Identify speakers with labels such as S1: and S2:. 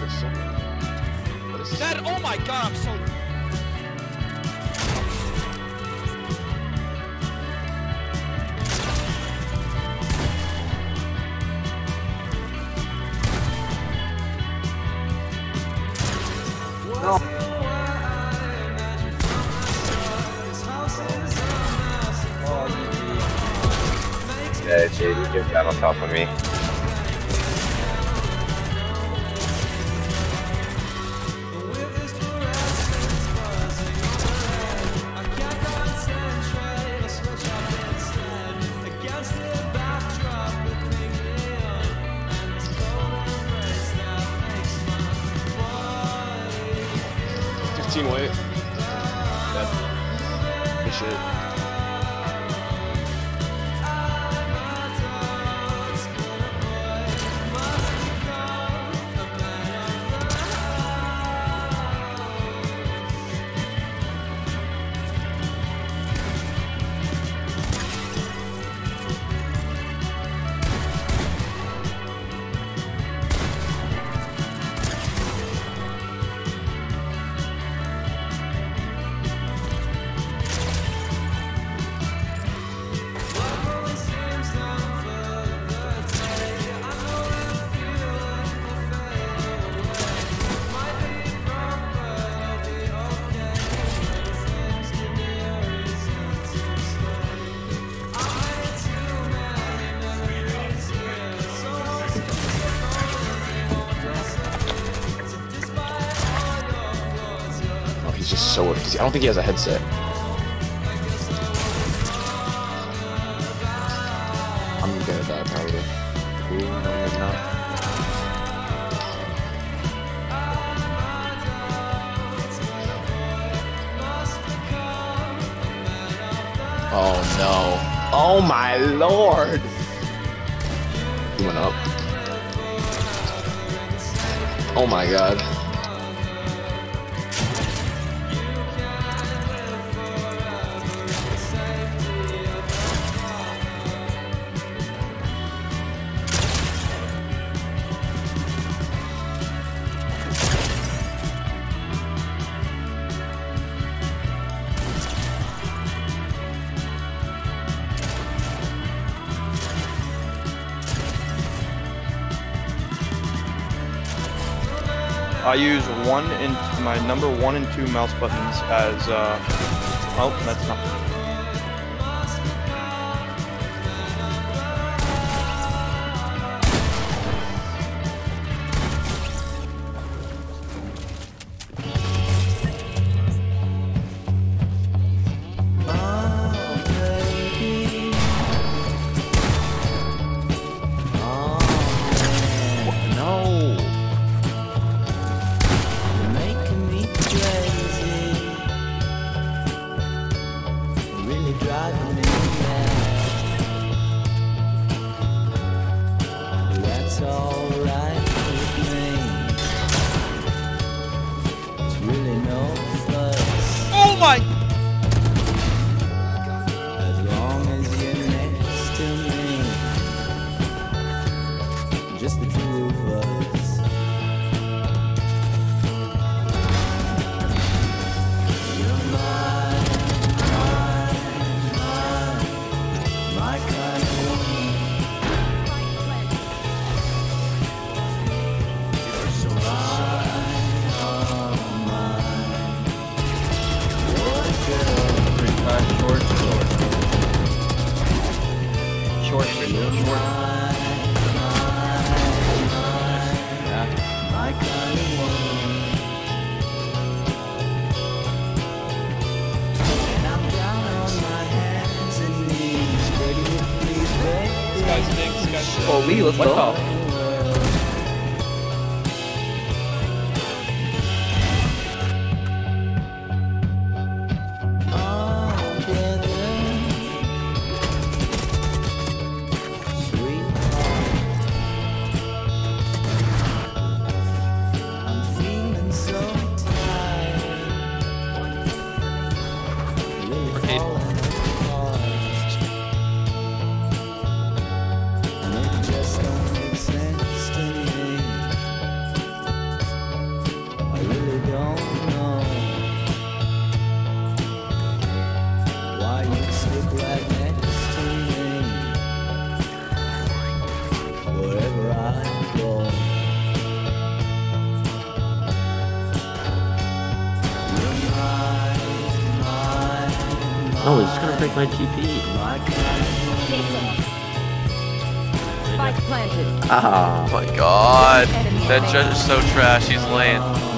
S1: Dad, oh my god, I'm so...
S2: No.
S3: Yeah, JD, get that on top of me.
S1: Weight. Yep. Good shit.
S4: He's just so, because I don't think he has a headset. I'm gonna die probably. Ooh, no, maybe not. Oh no. Oh my lord! He went up. Oh my god.
S2: I use my number 1 and 2 mouse buttons as, oh, that's not.
S1: Oh my!
S5: As long as you're next to me, just the two of us. You're mine, my kind of woman. You're so
S2: Short.
S5: My kind of woman. And I'm down on my hands and knees, begging you please, baby.
S1: This guy's big, this guy's big.
S2: Oh, Lee, let's go.
S5: And it just don't make sense.
S4: Oh, it's gonna break my TP.
S5: Spike planted.
S4: Ah.
S6: Oh my god. That judge is so trash. He's laying.